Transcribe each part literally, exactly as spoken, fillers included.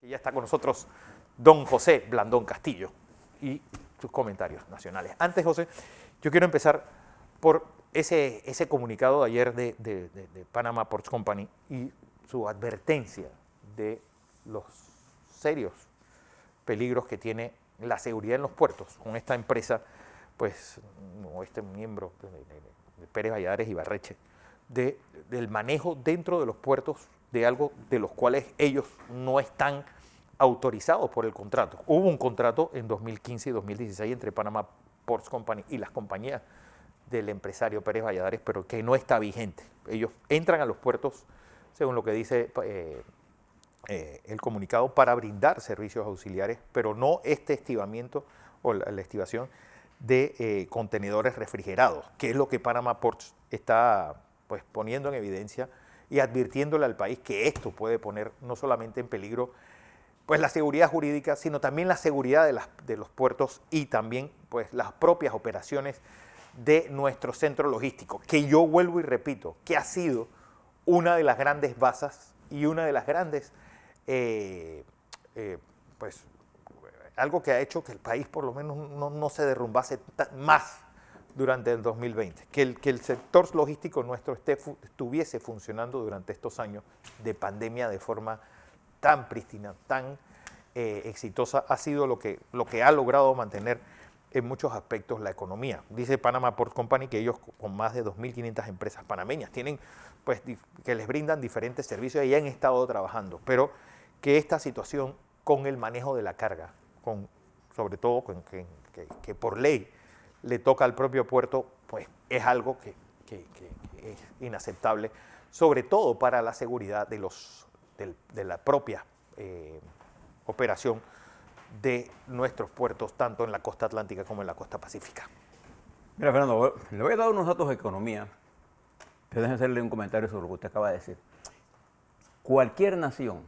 Y ya está con nosotros don José Blandón Castillo y sus comentarios nacionales. Antes, José, yo quiero empezar por ese, ese comunicado de ayer de, de, de, de Panama Ports Company y su advertencia de los serios peligros que tiene la seguridad en los puertos con esta empresa, pues, o este miembro de, de, de Pérez Valladares y Barreche, de, del manejo dentro de los puertos de algo de los cuales ellos no están autorizados por el contrato. Hubo un contrato en dos mil quince y dos mil dieciséis entre Panama Ports Company y las compañías del empresario Pérez Valladares, pero que no está vigente. Ellos entran a los puertos, según lo que dice eh, eh, el comunicado, para brindar servicios auxiliares, pero no este estivamiento o la, la estivación de eh, contenedores refrigerados, que es lo que Panama Ports está pues, poniendo en evidencia y advirtiéndole al país que esto puede poner no solamente en peligro pues, la seguridad jurídica, sino también la seguridad de, las, de los puertos y también pues, las propias operaciones de nuestro centro logístico, que yo vuelvo y repito, que ha sido una de las grandes basas y una de las grandes, eh, eh, pues, algo que ha hecho que el país por lo menos no, no se derrumbase más durante el dos mil veinte, que el, que el sector logístico nuestro esté, estuviese funcionando durante estos años de pandemia de forma tan prístina, tan eh, exitosa, ha sido lo que, lo que ha logrado mantener en muchos aspectos la economía. Dice Panama Ports Company que ellos con más de dos mil quinientas empresas panameñas tienen, pues, que les brindan diferentes servicios y han estado trabajando, pero que esta situación con el manejo de la carga, con, sobre todo con, que, que, que por ley le toca al propio puerto, pues es algo que, que, que, que es inaceptable, sobre todo para la seguridad de, los, de, de la propia eh, operación de nuestros puertos, tanto en la costa atlántica como en la costa pacífica. Mira, Fernando, le voy a dar unos datos de economía, pero déjenme hacerle un comentario sobre lo que usted acaba de decir. Cualquier nación,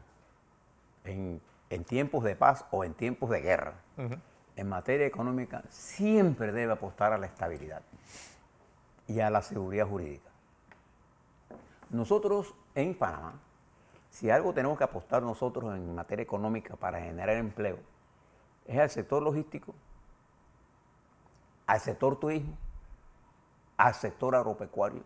en, en tiempos de paz o en tiempos de guerra, uh-huh. en materia económica, siempre debe apostar a la estabilidad y a la seguridad jurídica. Nosotros en Panamá, si algo tenemos que apostar nosotros en materia económica para generar empleo, es al sector logístico, al sector turismo, al sector agropecuario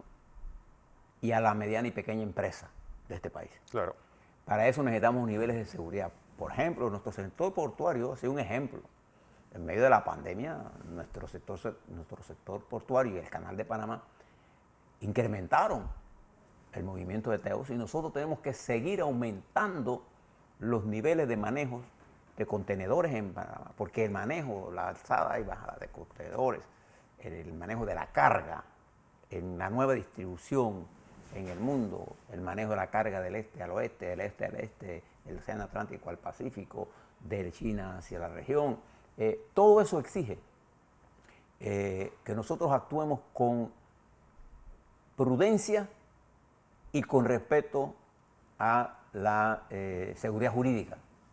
y a la mediana y pequeña empresa de este país. Claro. Para eso necesitamos niveles de seguridad. Por ejemplo, nuestro sector portuario ha sido un ejemplo. En medio de la pandemia, nuestro sector, nuestro sector portuario y el Canal de Panamá incrementaron el movimiento de teos y nosotros tenemos que seguir aumentando los niveles de manejo de contenedores en Panamá, porque el manejo, la alzada y bajada de contenedores, el manejo de la carga, en la nueva distribución en el mundo, el manejo de la carga del este al oeste, del este al este, el océano Atlántico al Pacífico, de China hacia la región, eh, todo eso exige eh, que nosotros actuemos con prudencia y con respeto a la eh, seguridad jurídica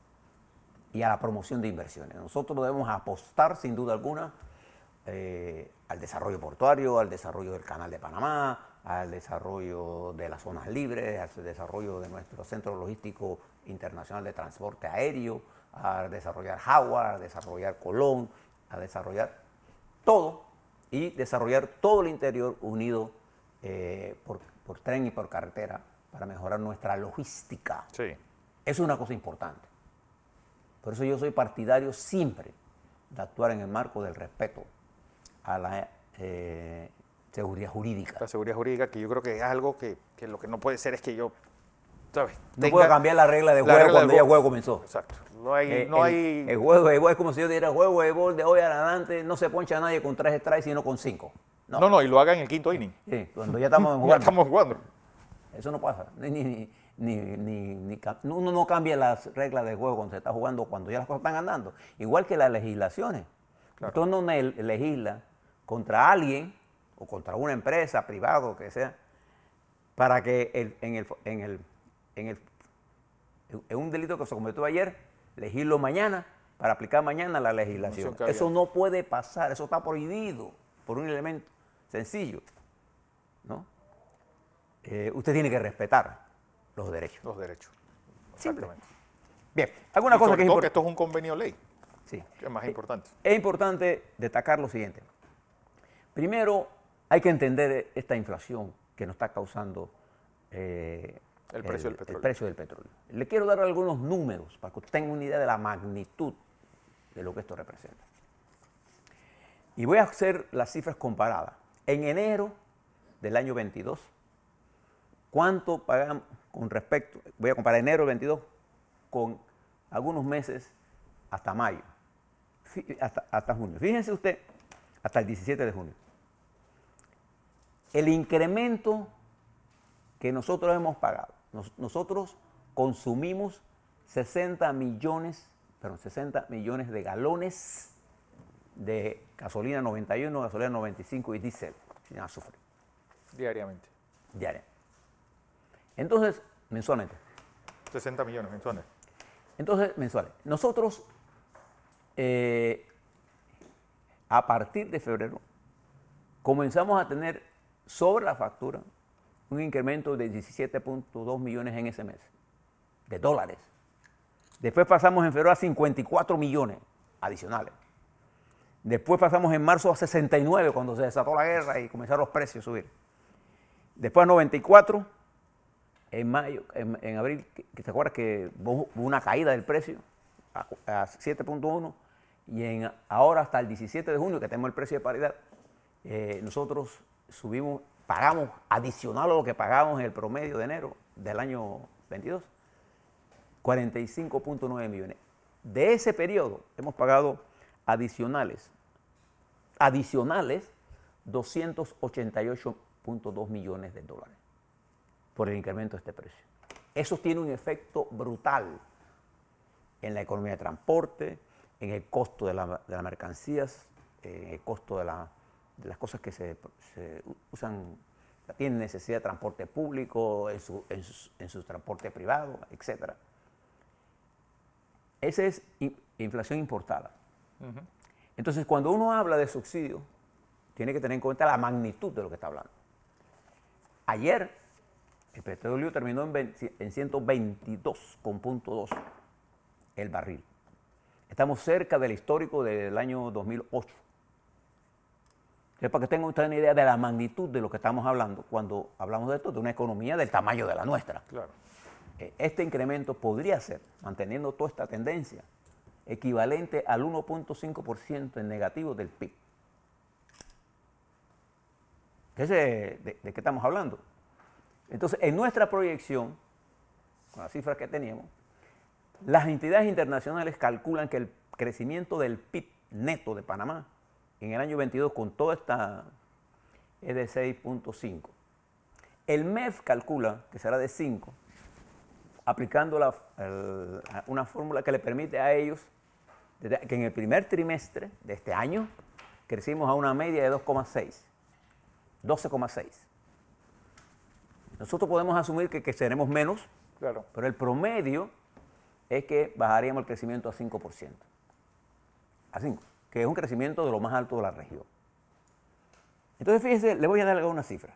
y a la promoción de inversiones. Nosotros debemos apostar sin duda alguna eh, al desarrollo portuario, al desarrollo del Canal de Panamá, al desarrollo de las zonas libres, al desarrollo de nuestro Centro Logístico Internacional de Transporte Aéreo, a desarrollar Jaguar, a desarrollar Colón, a desarrollar todo y desarrollar todo el interior unido eh, por, por tren y por carretera para mejorar nuestra logística. Sí. Eso es una cosa importante. Por eso yo soy partidario siempre de actuar en el marco del respeto a la eh, seguridad jurídica. La seguridad jurídica, que yo creo que es algo que, que lo que no puede ser es que yo, ¿sabes? No Tenga puedo cambiar la regla de juego regla cuando del ya el juego comenzó. Exacto. No hay... Eh, no el, hay... el juego de béisbol es como si yo dijera, juego de béisbol de hoy en adelante no se poncha a nadie con tres strikes, sino con cinco. No, no, no y lo haga en el quinto inning. Sí, cuando ya estamos jugando. Ya estamos jugando. Eso no pasa. Ni, ni, ni, ni, ni, ni, uno no cambia las reglas de juego cuando se está jugando, cuando ya las cosas están andando. Igual que las legislaciones. Claro. Usted no legisla contra alguien o contra una empresa privada o que sea, para que el, en, el, en, el, en, el, en un delito que se cometió ayer, legislo mañana para aplicar mañana la legislación. Eso no puede pasar, eso está prohibido por un elemento sencillo, ¿no? Eh, usted tiene que respetar los derechos. Los derechos, exactamente. Bien, alguna Y cosa sobre que es todo importante. que esto es un convenio ley, Sí. que es más importante. Es importante destacar lo siguiente. Primero, hay que entender esta inflación que nos está causando eh, El precio del petróleo. el precio del petróleo. Le quiero dar algunos números para que usted tenga una idea de la magnitud de lo que esto representa. Y voy a hacer las cifras comparadas. En enero del año veintidós, ¿cuánto pagamos con respecto? Voy a comparar enero del veintidós con algunos meses hasta mayo, hasta, hasta junio. Fíjense usted, hasta el diecisiete de junio. El incremento que nosotros hemos pagado, nos, nosotros consumimos sesenta millones, perdón, sesenta millones de galones de gasolina noventa y uno, gasolina noventa y cinco y diésel sin azufre. Diariamente. Diaria. Entonces, mensualmente. sesenta millones mensuales. Entonces, mensuales. Nosotros, eh, a partir de febrero, comenzamos a tener sobre la factura un incremento de diecisiete punto dos millones en ese mes, de dólares. Después pasamos en febrero a cincuenta y cuatro millones adicionales. Después pasamos en marzo a sesenta y nueve cuando se desató la guerra y comenzaron los precios a subir. Después a noventa y cuatro, en mayo, en, en abril, que, que se acuerda que hubo una caída del precio a, a siete punto uno y en, ahora hasta el diecisiete de junio que tenemos el precio de paridad, eh, nosotros subimos, pagamos adicional a lo que pagábamos en el promedio de enero del año veintidós, cuarenta y cinco punto nueve millones. De ese periodo hemos pagado adicionales, adicionales doscientos ochenta y ocho punto dos millones de dólares por el incremento de este precio. Eso tiene un efecto brutal en la economía de transporte, en el costo de, la, de las mercancías, en el costo de, la, de las cosas que se, se usan, tienen necesidad de transporte público, en su, en su, en su transporte privado, etcétera. Esa es inflación importada. Uh-huh. Entonces, cuando uno habla de subsidio, tiene que tener en cuenta la magnitud de lo que está hablando. Ayer, el petróleo terminó en, veinte, en ciento veintidós punto dos el barril. Estamos cerca del histórico del año dos mil ocho. Entonces, para que tengan ustedes una idea de la magnitud de lo que estamos hablando cuando hablamos de esto, de una economía del tamaño de la nuestra. Claro. Este incremento podría ser, manteniendo toda esta tendencia, equivalente al uno punto cinco por ciento en negativo del P I B. ¿De, de, ¿De qué estamos hablando? Entonces, en nuestra proyección, con las cifras que teníamos, las entidades internacionales calculan que el crecimiento del P I B neto de Panamá en el año veintidós, con toda esta, es de seis punto cinco. El M E F calcula que será de cinco, aplicando la, el, una fórmula que le permite a ellos que en el primer trimestre de este año crecimos a una media de dos coma seis, doce coma seis. Nosotros podemos asumir que, que seremos menos, claro, pero el promedio es que bajaríamos el crecimiento a cinco por ciento. A cinco, que es un crecimiento de lo más alto de la región. Entonces, fíjese, le voy a dar algunas cifras.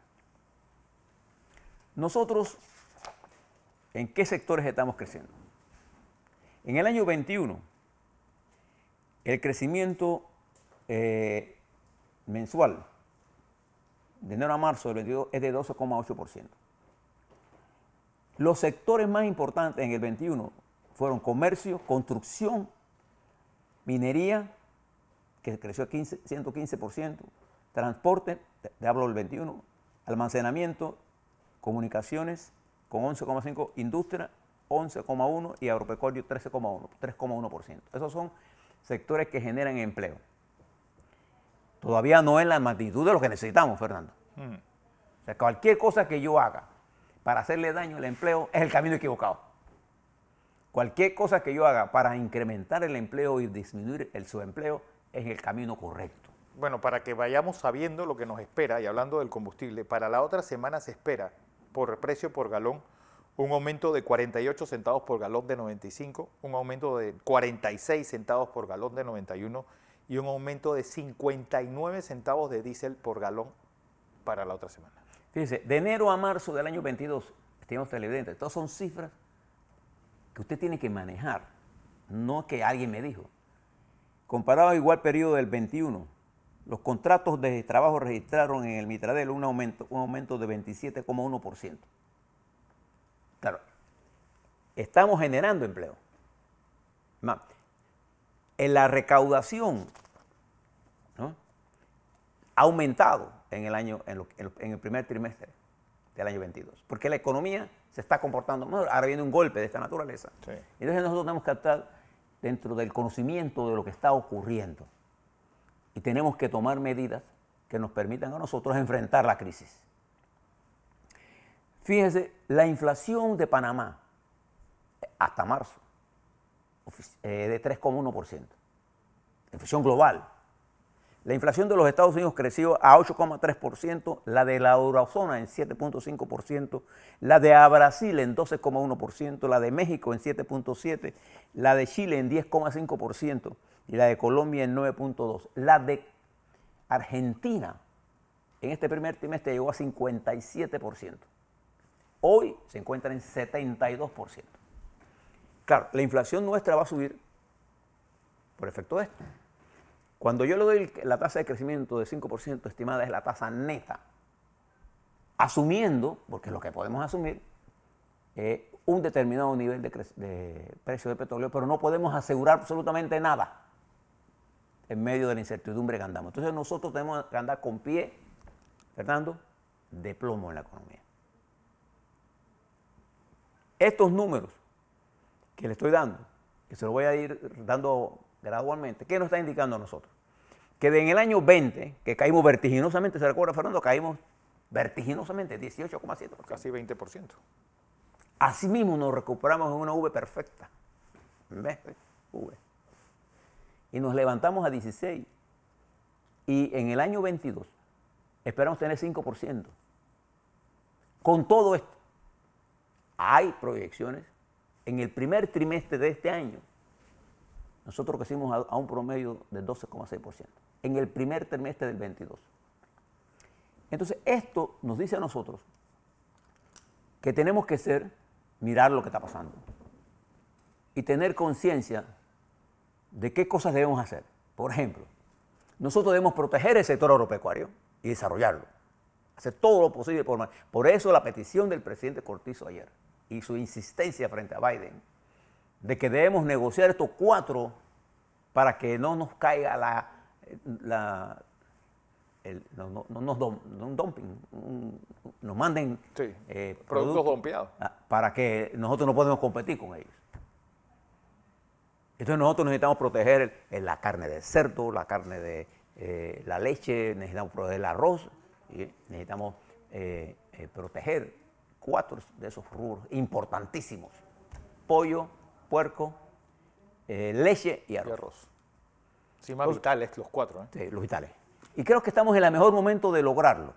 Nosotros, ¿en qué sectores estamos creciendo? En el año veintiuno, el crecimiento eh, mensual de enero a marzo del veintidós es de doce coma ocho por ciento. Los sectores más importantes en el veintiuno fueron comercio, construcción, minería, que creció ciento quince por ciento, transporte, te hablo del veintiuno, almacenamiento, comunicaciones con once coma cinco, industria once coma uno y agropecuario trece coma uno, tres coma uno por ciento. Esos son sectores que generan empleo. Todavía no es la magnitud de lo que necesitamos, Fernando. Mm. O sea, cualquier cosa que yo haga para hacerle daño al empleo es el camino equivocado. Cualquier cosa que yo haga para incrementar el empleo y disminuir el subempleo es el camino correcto. Bueno, para que vayamos sabiendo lo que nos espera, y hablando del combustible, para la otra semana se espera, por precio por galón, un aumento de cuarenta y ocho centavos por galón de noventa y cinco, un aumento de cuarenta y seis centavos por galón de noventa y uno y un aumento de cincuenta y nueve centavos de diésel por galón para la otra semana. Fíjense, de enero a marzo del año veintidós, estimados televidentes, estas son cifras que usted tiene que manejar, no que alguien me dijo. Comparado al igual periodo del veintiuno, los contratos de trabajo registraron en el Mitradel un aumento, un aumento de veintisiete coma uno por ciento. Claro, estamos generando empleo. Más, en la recaudación, ¿no?, ha aumentado en el, año, en, lo, en el primer trimestre del año veintidós, porque la economía se está comportando mejor. Ahora viene un golpe de esta naturaleza. Sí. Entonces nosotros tenemos que estar dentro del conocimiento de lo que está ocurriendo y tenemos que tomar medidas que nos permitan a nosotros enfrentar la crisis. Fíjense, la inflación de Panamá hasta marzo eh, de tres coma uno por ciento, inflación global. La inflación de los Estados Unidos creció a ocho coma tres por ciento, la de la eurozona en siete punto cinco por ciento, la de Brasil en doce coma uno por ciento, la de México en siete punto siete por ciento, la de Chile en diez coma cinco por ciento y la de Colombia en nueve punto dos por ciento. La de Argentina en este primer trimestre llegó a cincuenta y siete por ciento. Hoy se encuentra en setenta y dos por ciento. Claro, la inflación nuestra va a subir por efecto de esto. Cuando yo le doy la tasa de crecimiento de cinco por ciento estimada, es la tasa neta, asumiendo, porque es lo que podemos asumir, eh, un determinado nivel de, de precio del petróleo, pero no podemos asegurar absolutamente nada en medio de la incertidumbre que andamos. Entonces nosotros tenemos que andar con pie, Fernando, de plomo en la economía. Estos números que le estoy dando, que se los voy a ir dando gradualmente, ¿qué nos está indicando a nosotros? Que en el año veinte, que caímos vertiginosamente, ¿se recuerda, Fernando? Caímos vertiginosamente, dieciocho coma siete por ciento. Casi veinte por ciento. Asimismo nos recuperamos en una V perfecta. ¿Ves? V. Y nos levantamos a dieciséis. Y en el año veintidós esperamos tener cinco por ciento. Con todo esto, hay proyecciones en el primer trimestre de este año. Nosotros crecimos a, a un promedio de doce coma seis por ciento en el primer trimestre del veintidós. Entonces, esto nos dice a nosotros que tenemos que ser, mirar lo que está pasando y tener conciencia de qué cosas debemos hacer. Por ejemplo, nosotros debemos proteger el sector agropecuario y desarrollarlo, hacer todo lo posible por, por eso la petición del presidente Cortizo ayer y su insistencia frente a Biden de que debemos negociar estos cuatro para que no nos caiga la, la el, no, no, no nos dom, no un dumping, un, nos manden sí, eh, productos, productos dompeados para que nosotros no podemos competir con ellos. Entonces nosotros necesitamos proteger el, el, la carne de cerdo, la carne de eh, la leche, necesitamos proteger el arroz, ¿sí? Necesitamos eh, eh, proteger cuatro de esos rubros importantísimos: pollo, puerco, eh, leche y arroz. Y arroz. Sí, más los, vitales los cuatro. ¿eh? Sí, los vitales. Y creo que estamos en el mejor momento de lograrlo.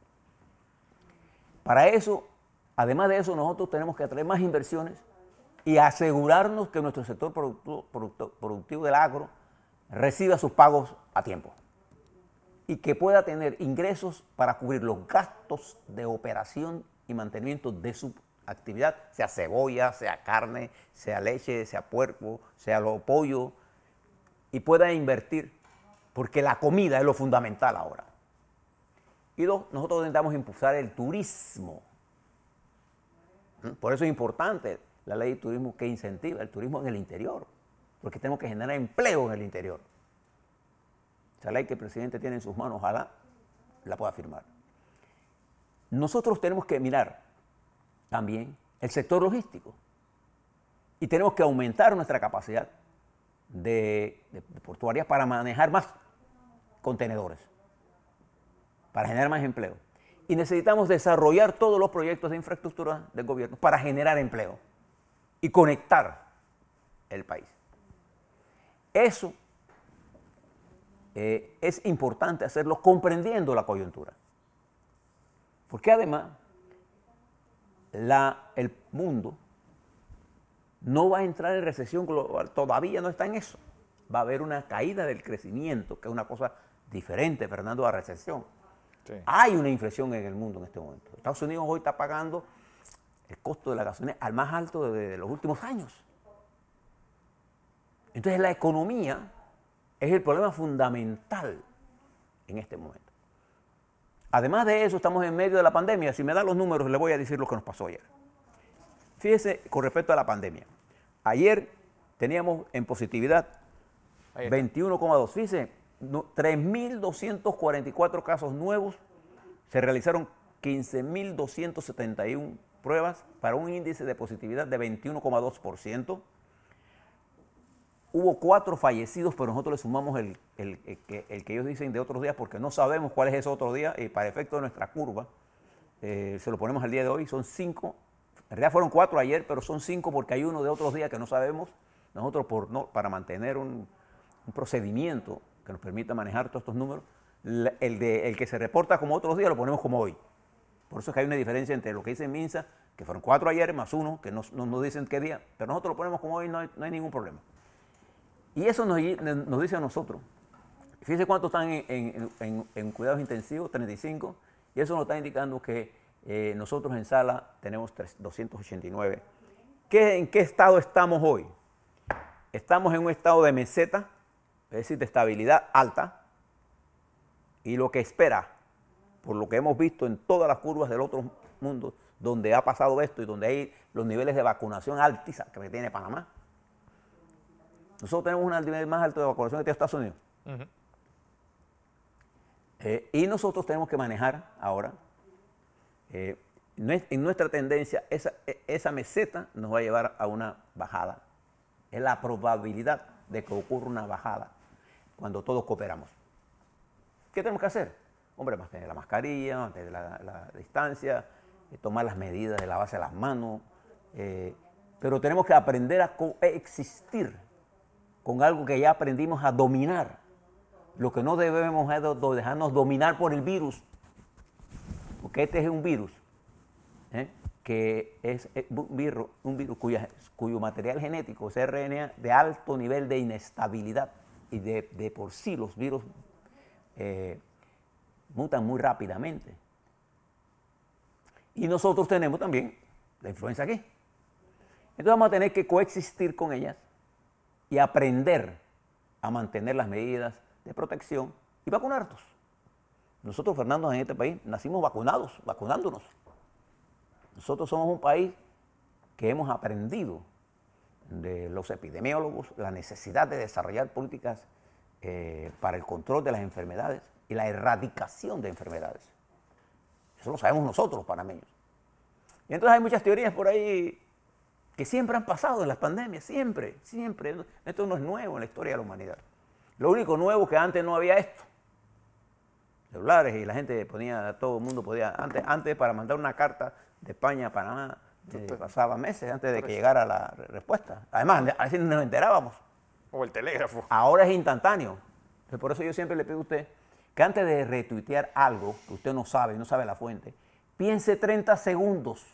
Para eso, además de eso, nosotros tenemos que atraer más inversiones y asegurarnos que nuestro sector productivo, productivo, productivo del agro reciba sus pagos a tiempo y que pueda tener ingresos para cubrir los gastos de operación y mantenimiento de su actividad, sea cebolla, sea carne, sea leche, sea puerco, sea lo pollo, y pueda invertir, porque la comida es lo fundamental ahora. Y dos, nosotros necesitamos impulsar el turismo. Por eso es importante la ley de turismo que incentiva el turismo en el interior, porque tenemos que generar empleo en el interior. Esa ley que el presidente tiene en sus manos, ojalá la pueda firmar. Nosotros tenemos que mirar también el sector logístico y tenemos que aumentar nuestra capacidad de, de, de portuarias para manejar más contenedores, para generar más empleo. Y necesitamos desarrollar todos los proyectos de infraestructura del gobierno para generar empleo y conectar el país. Eso eh, es importante hacerlo comprendiendo la coyuntura, porque además La, el mundo no va a entrar en recesión global, todavía no está en eso. Va a haber una caída del crecimiento, que es una cosa diferente, Fernando, a recesión. Sí. Hay una inflación en el mundo en este momento. Estados Unidos hoy está pagando el costo de la gasolina al más alto de, de los últimos años. Entonces la economía es el problema fundamental en este momento. Además de eso, estamos en medio de la pandemia. Si me dan los números, les voy a decir lo que nos pasó ayer. Fíjese con respecto a la pandemia. Ayer teníamos en positividad veintiuno coma dos. Fíjese, no, tres mil doscientos cuarenta y cuatro casos nuevos. Se realizaron quince mil doscientas setenta y una pruebas para un índice de positividad de veintiuno coma dos por ciento. Hubo cuatro fallecidos, pero nosotros le sumamos el, el, el, el, el que ellos dicen de otros días porque no sabemos cuál es ese otro día y para efecto de nuestra curva, eh, se lo ponemos al día de hoy, son cinco. En realidad fueron cuatro ayer, pero son cinco porque hay uno de otros días que no sabemos. Nosotros, por no, para mantener un, un procedimiento que nos permita manejar todos estos números, el, de, el que se reporta como otros días lo ponemos como hoy. Por eso es que hay una diferencia entre lo que dice MINSA, que fueron cuatro ayer, más uno, que no nos no dicen qué día, pero nosotros lo ponemos como hoy, no hay, no hay ningún problema. Y eso nos, nos dice a nosotros, fíjense cuántos están en, en, en, en cuidados intensivos, treinta y cinco, y eso nos está indicando que eh, nosotros en sala tenemos doscientos ochenta y nueve. ¿Qué, ¿En qué estado estamos hoy? Estamos en un estado de meseta, es decir, de estabilidad alta, y lo que espera, por lo que hemos visto en todas las curvas del otro mundo, donde ha pasado esto y donde hay los niveles de vacunación altísimos que tiene Panamá, nosotros tenemos un nivel más alto de vacunación que tiene Estados Unidos. Uh-huh. eh, y nosotros tenemos que manejar ahora, eh, en nuestra tendencia, esa, esa meseta nos va a llevar a una bajada. Es la probabilidad de que ocurra una bajada cuando todos cooperamos. ¿Qué tenemos que hacer? Hombre, mantener la mascarilla, mantener la, la distancia, eh, tomar las medidas de lavarse las manos, eh, pero tenemos que aprender a coexistir con algo que ya aprendimos a dominar. Lo que no debemos es dejarnos dominar por el virus, porque este es un virus, ¿eh? que es un virus, un virus cuya, cuyo material genético es R N A de alto nivel de inestabilidad, y de, de por sí los virus eh, mutan muy rápidamente. Y nosotros tenemos también la influenza aquí. Entonces vamos a tener que coexistir con ellas y aprender a mantener las medidas de protección y vacunarnos. Nosotros, Fernando, en este país nacimos vacunados, vacunándonos. Nosotros somos un país que hemos aprendido de los epidemiólogos la necesidad de desarrollar políticas eh, para el control de las enfermedades y la erradicación de enfermedades. Eso lo sabemos nosotros, los panameños. Y entonces hay muchas teorías por ahí que siempre han pasado en las pandemias, siempre, siempre. Esto no es nuevo en la historia de la humanidad. Lo único nuevo es que antes no había esto. Celulares y la gente ponía, todo el mundo podía, antes, antes para mandar una carta de España a Panamá, eh, pasaba meses antes de que llegara la respuesta. Además, a veces no nos enterábamos. O el telégrafo. Ahora es instantáneo. Entonces, por eso yo siempre le pido a usted que antes de retuitear algo que usted no sabe, no sabe la fuente, piense treinta segundos.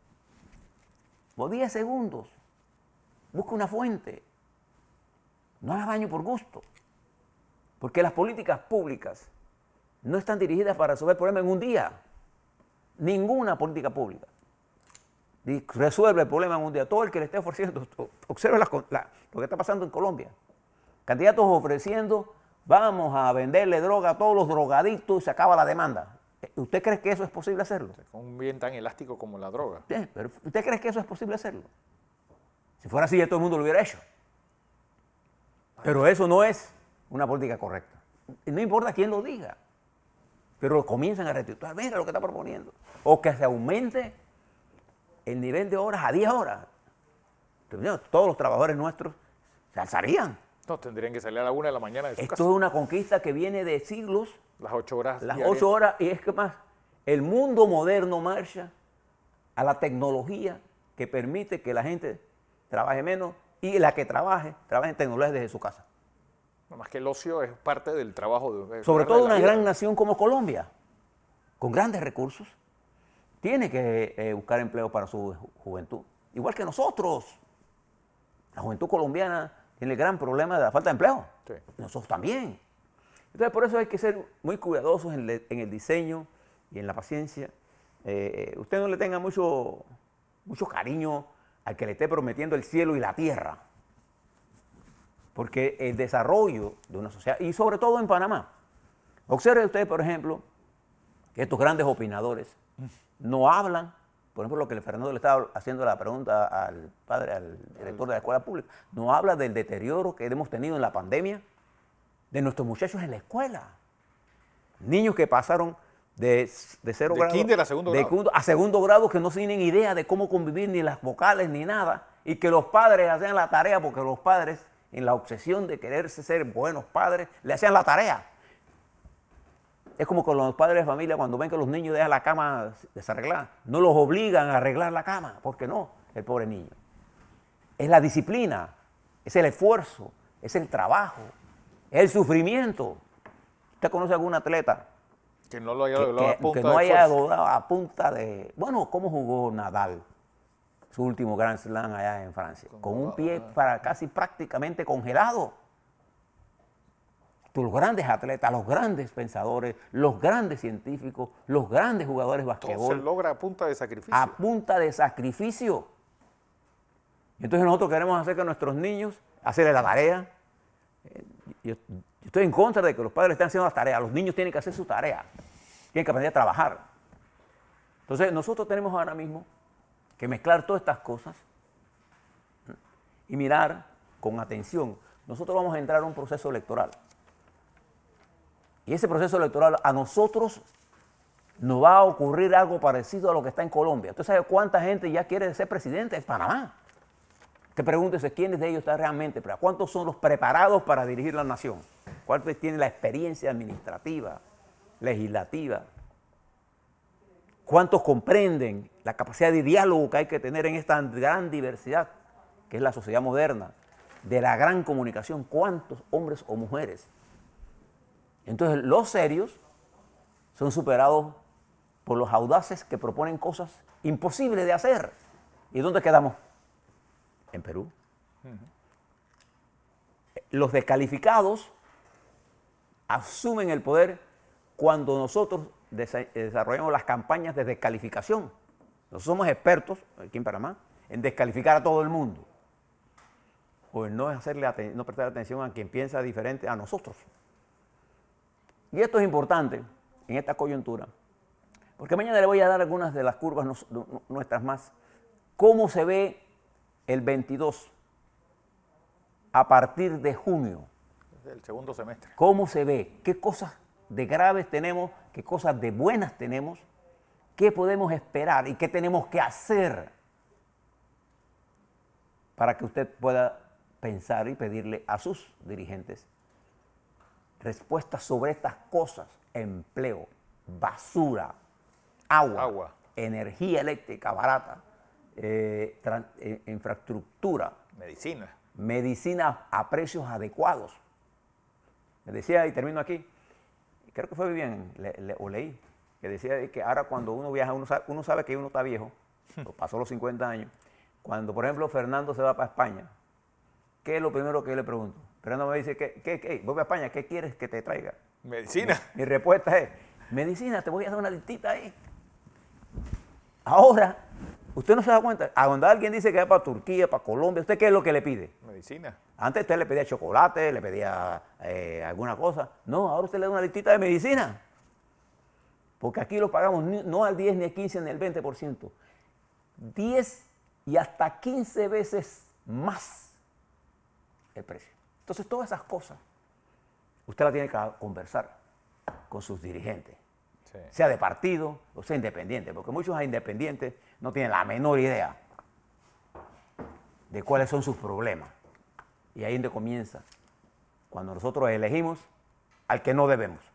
O diez segundos. Busque una fuente. No haga daño por gusto. Porque las políticas públicas no están dirigidas para resolver problemas en un día. Ninguna política pública resuelve el problema en un día. Todo el que le esté ofreciendo, observe la, la, lo que está pasando en Colombia. Candidatos ofreciendo, vamos a venderle droga a todos los drogadictos y se acaba la demanda. ¿Usted cree que eso es posible hacerlo? Con un bien tan elástico como la droga. Sí, pero ¿usted cree que eso es posible hacerlo? Si fuera así, ya todo el mundo lo hubiera hecho. Pero eso no es una política correcta. No importa quién lo diga. Pero comienzan a retuitear, mira lo que está proponiendo. O que se aumente el nivel de horas a diez horas. Todos los trabajadores nuestros se alzarían. No, tendrían que salir a la una de la mañana de su Esto casa. es una conquista que viene de siglos. Las ocho horas. Las diarias. ocho horas, y es que más, el mundo moderno marcha a la tecnología que permite que la gente trabaje menos y la que trabaje, trabaje en tecnología desde su casa. No más que el ocio es parte del trabajo. De, Sobre de todo una vida. gran nación como Colombia, con grandes recursos, tiene que eh, buscar empleo para su juventud, igual que nosotros. La juventud colombiana tiene el gran problema de la falta de empleo. Sí. Nosotros también. Entonces, por eso hay que ser muy cuidadosos en, le, en el diseño y en la paciencia. Eh, usted no le tenga mucho mucho cariño al que le esté prometiendo el cielo y la tierra. Porque el desarrollo de una sociedad, y sobre todo en Panamá, observe usted, por ejemplo, que estos grandes opinadores no hablan, por ejemplo, lo que Fernando le estaba haciendo la pregunta al padre, al director de la escuela pública, no habla del deterioro que hemos tenido en la pandemia de nuestros muchachos en la escuela. Niños que pasaron de, de cero de grado, kinder a segundo de grado. a segundo grado, que no tienen idea de cómo convivir ni las vocales ni nada, y que los padres hacían la tarea, porque los padres, en la obsesión de quererse ser buenos padres, le hacían la tarea. Es como con los padres de familia cuando ven que los niños dejan la cama desarreglada. No los obligan a arreglar la cama, porque no, el pobre niño. Es la disciplina, es el esfuerzo, es el trabajo, es el sufrimiento. ¿Usted conoce algún atleta Que no lo haya que, logrado que- a punta que no de haya esfuerzo? logrado a punta de... Bueno, ¿cómo jugó Nadal su último Grand Slam allá en Francia? Con un pie para casi prácticamente congelado. Los grandes atletas, los grandes pensadores, los grandes científicos, los grandes jugadores de Todo se basquetbol, logra a punta de sacrificio. a punta de sacrificio. Entonces nosotros queremos hacer que nuestros niños, hacerle la tarea. Eh, Yo, yo estoy en contra de que los padres estén haciendo las tareas. Los niños tienen que hacer su tarea. Tienen que aprender a trabajar. Entonces nosotros tenemos ahora mismo que mezclar todas estas cosas y mirar con atención. Nosotros vamos a entrar a un proceso electoral. Y ese proceso electoral a nosotros nos va a ocurrir algo parecido a lo que está en Colombia. ¿Usted sabe cuánta gente ya quiere ser presidente de Panamá? Te pregúntese quiénes de ellos están realmente preparados. ¿Cuántos son los preparados para dirigir la nación? ¿Cuántos tienen la experiencia administrativa, legislativa? ¿Cuántos comprenden la capacidad de diálogo que hay que tener en esta gran diversidad que es la sociedad moderna, de la gran comunicación? ¿Cuántos hombres o mujeres? Entonces, los serios son superados por los audaces que proponen cosas imposibles de hacer. ¿Y dónde quedamos? En Perú. Uh-huh. Los descalificados asumen el poder cuando nosotros desarrollamos las campañas de descalificación. Nosotros somos expertos, aquí en Panamá, en descalificar a todo el mundo. O en no, hacerle no prestar atención a quien piensa diferente a nosotros. Y esto es importante en esta coyuntura, porque mañana le voy a dar algunas de las curvas nos, nuestras más. ¿Cómo se ve el veintidós a partir de junio? El segundo semestre. ¿Cómo se ve? ¿Qué cosas de graves tenemos? ¿Qué cosas de buenas tenemos? ¿Qué podemos esperar y qué tenemos que hacer para que usted pueda pensar y pedirle a sus dirigentes respuestas sobre estas cosas? Empleo, basura, agua, agua. energía eléctrica barata, eh, eh, infraestructura, medicina. Medicina a precios adecuados. Me decía, y termino aquí, creo que fue bien, le, le, o leí, que decía que ahora cuando uno viaja, uno sabe, uno sabe que uno está viejo, pasó los cincuenta años. Cuando, por ejemplo, Fernando se va para España, ¿qué es lo primero que yo le pregunto? Fernando me dice, ¿qué, qué, qué? Voy a España, ¿qué quieres que te traiga? Medicina. Mi, mi respuesta es, medicina, te voy a dar una listita ahí. Ahora, usted no se da cuenta, a donde alguien dice que va para Turquía, para Colombia, ¿usted qué es lo que le pide? Medicina. Antes usted le pedía chocolate, le pedía eh, alguna cosa. No, ahora usted le da una listita de medicina. Porque aquí lo pagamos ni, no al diez, ni al quince, ni al veinte por ciento. diez y hasta quince veces más el precio. Entonces, todas esas cosas, usted las tiene que conversar con sus dirigentes. Sí. Sea de partido o sea independiente, porque muchos independientes no tienen la menor idea de cuáles son sus problemas. Y ahí es donde comienza, cuando nosotros elegimos al que no debemos.